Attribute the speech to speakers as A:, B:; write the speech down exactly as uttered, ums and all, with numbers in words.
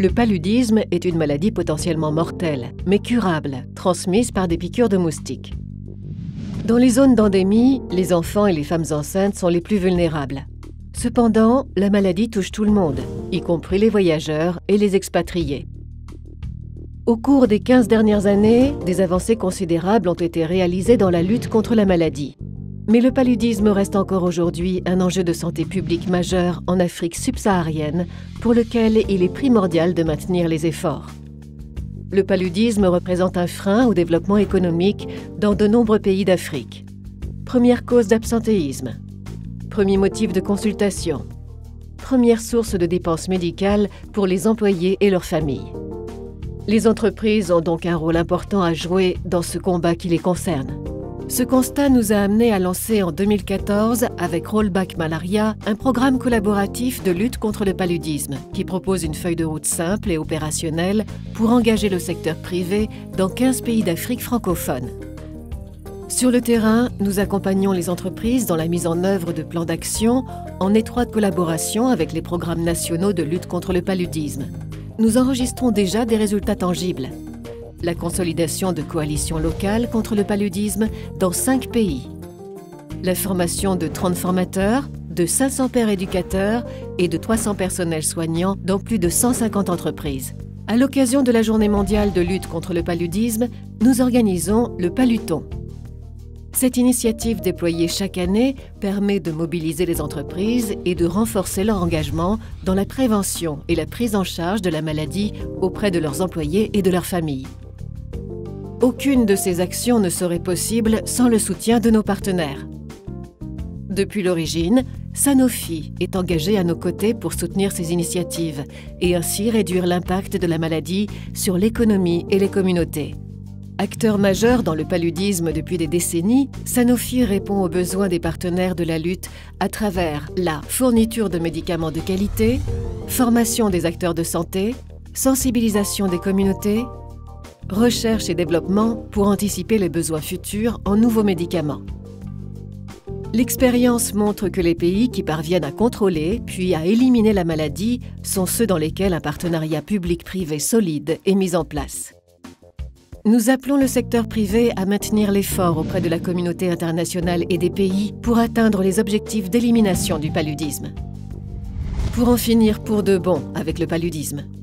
A: Le paludisme est une maladie potentiellement mortelle, mais curable, transmise par des piqûres de moustiques. Dans les zones d'endémie, les enfants et les femmes enceintes sont les plus vulnérables. Cependant, la maladie touche tout le monde, y compris les voyageurs et les expatriés. Au cours des quinze dernières années, des avancées considérables ont été réalisées dans la lutte contre la maladie. Mais le paludisme reste encore aujourd'hui un enjeu de santé publique majeur en Afrique subsaharienne, pour lequel il est primordial de maintenir les efforts. Le paludisme représente un frein au développement économique dans de nombreux pays d'Afrique. Première cause d'absentéisme. Premier motif de consultation. Première source de dépenses médicales pour les employés et leurs familles. Les entreprises ont donc un rôle important à jouer dans ce combat qui les concerne. Ce constat nous a amenés à lancer en deux mille quatorze, avec Rollback Malaria, un programme collaboratif de lutte contre le paludisme qui propose une feuille de route simple et opérationnelle pour engager le secteur privé dans quinze pays d'Afrique francophone. Sur le terrain, nous accompagnons les entreprises dans la mise en œuvre de plans d'action en étroite collaboration avec les programmes nationaux de lutte contre le paludisme. Nous enregistrons déjà des résultats tangibles. La consolidation de coalitions locales contre le paludisme dans cinq pays. La formation de trente formateurs, de cinq cents pairs éducateurs et de trois cents personnels soignants dans plus de cent cinquante entreprises. À l'occasion de la Journée mondiale de lutte contre le paludisme, nous organisons le Paluton. Cette initiative déployée chaque année permet de mobiliser les entreprises et de renforcer leur engagement dans la prévention et la prise en charge de la maladie auprès de leurs employés et de leurs familles. Aucune de ces actions ne serait possible sans le soutien de nos partenaires. Depuis l'origine, Sanofi est engagé à nos côtés pour soutenir ces initiatives et ainsi réduire l'impact de la maladie sur l'économie et les communautés. Acteur majeur dans le paludisme depuis des décennies, Sanofi répond aux besoins des partenaires de la lutte à travers la fourniture de médicaments de qualité, formation des acteurs de santé, sensibilisation des communautés, recherche et développement pour anticiper les besoins futurs en nouveaux médicaments. L'expérience montre que les pays qui parviennent à contrôler puis à éliminer la maladie sont ceux dans lesquels un partenariat public-privé solide est mis en place. Nous appelons le secteur privé à maintenir l'effort auprès de la communauté internationale et des pays pour atteindre les objectifs d'élimination du paludisme. Pour en finir pour de bon avec le paludisme.